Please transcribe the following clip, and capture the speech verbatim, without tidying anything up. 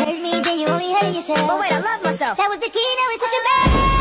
heard me, then you only heard yourself. But wait, I love myself. That was the key, now it's such a bad.